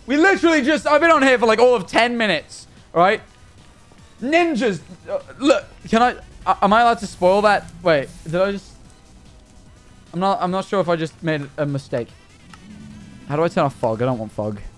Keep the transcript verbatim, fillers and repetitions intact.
We literally just... I've been on here for like all of ten minutes. All right? Ninjas. Uh, look, can I... Uh, am I allowed to spoil that? Wait, did I just... I'm not, I'm not sure if I just made a mistake. How do I turn off fog? I don't want fog.